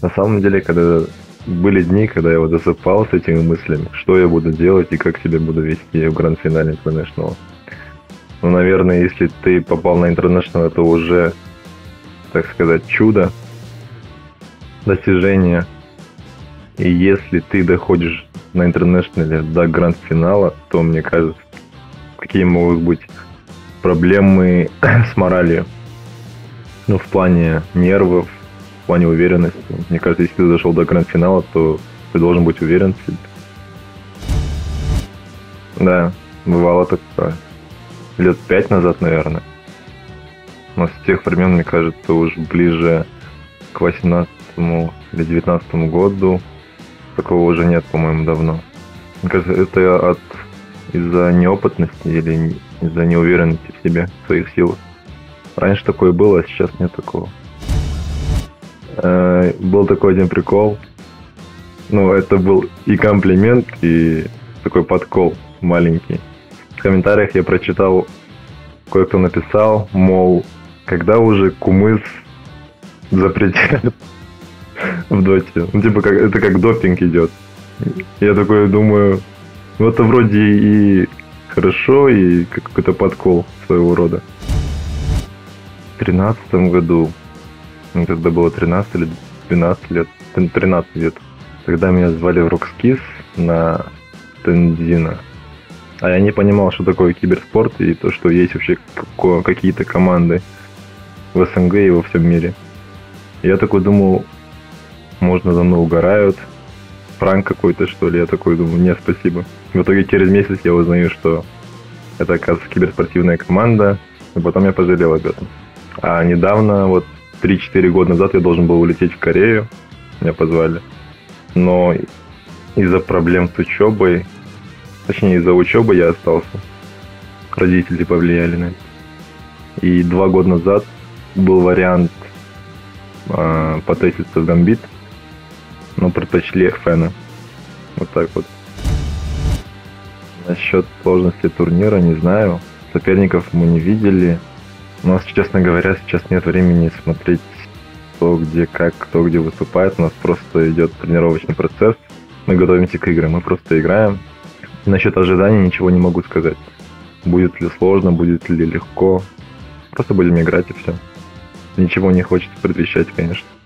На самом деле, когда были дни, когда я вот засыпал с этими мыслями, что я буду делать и как себя буду вести в гранд-финале International. Ну, наверное, если ты попал на International, это уже, так сказать, чудо, достижение. И если ты доходишь на International до гранд-финала, то, мне кажется, какие могут быть проблемы с моралью. Ну, в плане нервов, в плане уверенности. Мне кажется, если ты дошел до гранд-финала, то ты должен быть уверен в себе. Да, бывало такое. Лет 5 назад, наверное. Но с тех времен, мне кажется, уже ближе к 18-му или 19-му году такого уже нет, по-моему, давно. Мне кажется, это из-за неопытности или из-за неуверенности в себе, в своих силах. Раньше такое было, а сейчас нет такого. Был такой один прикол. Ну, это был и комплимент, и такой подкол маленький. В комментариях я прочитал, кое-кто написал, мол, когда уже кумыс запретят в доте. Ну, типа, это как допинг идет. Я такой думаю, ну это вроде и хорошо, и какой-то подкол своего рода. В 2013 году, мне тогда было 13 или 12 лет, 13 лет, тогда меня звали в Rockskiss на Тензина. А я не понимал, что такое киберспорт и то, что есть вообще какие-то команды в СНГ и во всем мире. Я такой думал, можно за мной угорают, пранк какой-то, что ли. Я такой думаю, нет, спасибо. В итоге через месяц я узнаю, что это, оказывается, киберспортивная команда, и потом я пожалел об этом. А недавно, вот 3-4 года назад, я должен был улететь в Корею, меня позвали. Но из-за проблем с учебой, точнее из-за учебы я остался. Родители повлияли на это. И 2 года назад был вариант потеститься в Гамбит, но предпочли Фена. Вот так вот. Насчет сложности турнира не знаю. Соперников мы не видели. У нас, честно говоря, сейчас нет времени смотреть кто где как, кто где выступает. У нас просто идет тренировочный процесс. Мы готовимся к играм, мы просто играем. Насчет ожиданий ничего не могу сказать. Будет ли сложно, будет ли легко. Просто будем играть и все. Ничего не хочется предвещать, конечно.